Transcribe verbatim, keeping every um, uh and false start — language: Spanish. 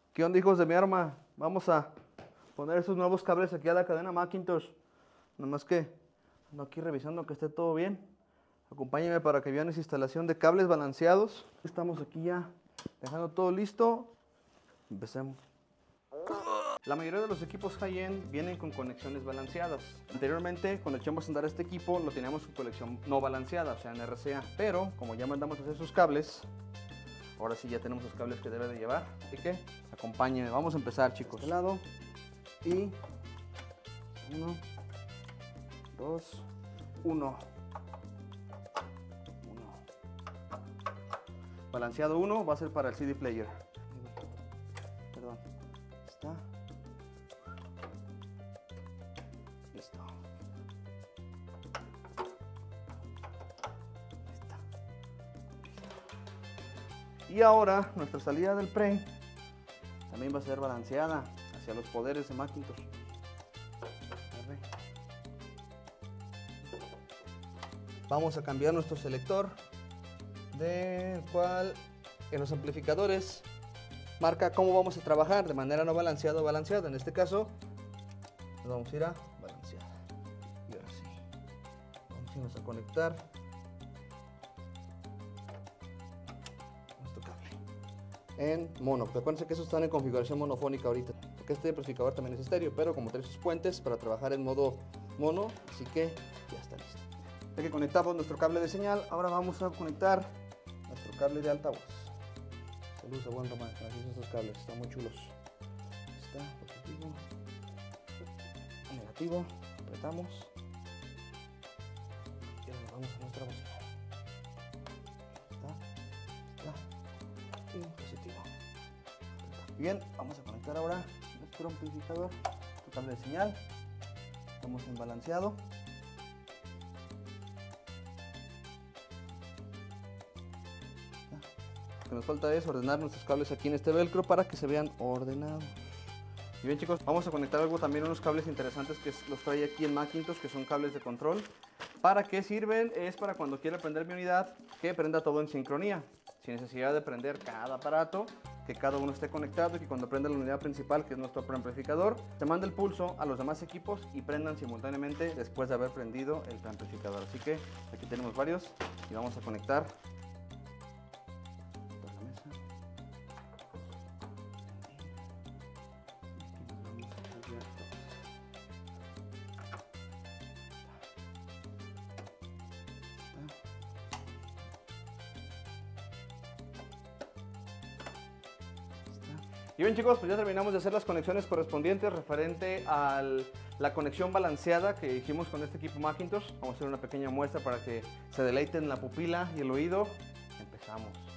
¿Qué onda, hijos de mi arma? Vamos a poner estos nuevos cables aquí a la cadena Macintosh. Nada más que ando aquí revisando que esté todo bien. Acompáñenme para que vean esa instalación de cables balanceados. Estamos aquí ya dejando todo listo. Empecemos. La mayoría de los equipos high-end vienen con conexiones balanceadas. Anteriormente, cuando echamos a andar este equipo, lo teníamos con conexión no balanceada, o sea en R C A. Pero, como ya mandamos a hacer sus cables, ahora sí ya tenemos los cables que debe de llevar. Así que, acompáñenme. Vamos a empezar, chicos. De este lado. Y... uno, dos, uno. uno. Balanceado uno va a ser para el C D player. Perdón. Está. Listo. Está. Y ahora nuestra salida del pre también va a ser balanceada hacia los poderes de Macintosh. Vamos a cambiar nuestro selector, del cual en los amplificadores marca cómo vamos a trabajar de manera no balanceada o balanceada. En este caso nos vamos a ir a balanceada. Y ahora sí, vamos a irnos a conectar nuestro cable en mono. Acuérdense que esos están en configuración monofónica ahorita, porque este amplificador también es estéreo, pero como trae sus puentes para trabajar en modo mono, así que ya está listo. Ya que conectamos nuestro cable de señal, ahora vamos a conectar nuestro cable de altavoz. Saludos a buen Román, así son estos cables, están muy chulos. Está positivo, negativo, apretamos y ahora nos vamos a nuestra bocina. Está, está y positivo. Bien, vamos a conectar ahora nuestro amplificador, nuestro cable de señal. Estamos en balanceado. Lo que nos falta es ordenar nuestros cables aquí en este velcro para que se vean ordenados. Y bien, chicos, vamos a conectar algo también, unos cables interesantes que los trae aquí en Macintosh, que son cables de control. ¿Para qué sirven? Es para cuando quiera prender mi unidad, que prenda todo en sincronía, sin necesidad de prender cada aparato, que cada uno esté conectado y que cuando prenda la unidad principal, que es nuestro preamplificador, se mande el pulso a los demás equipos y prendan simultáneamente después de haber prendido el preamplificador. Así que aquí tenemos varios y vamos a conectar. Y bien, chicos, pues ya terminamos de hacer las conexiones correspondientes referente a la conexión balanceada que hicimos con este equipo Macintosh. Vamos a hacer una pequeña muestra para que se deleiten la pupila y el oído. Empezamos.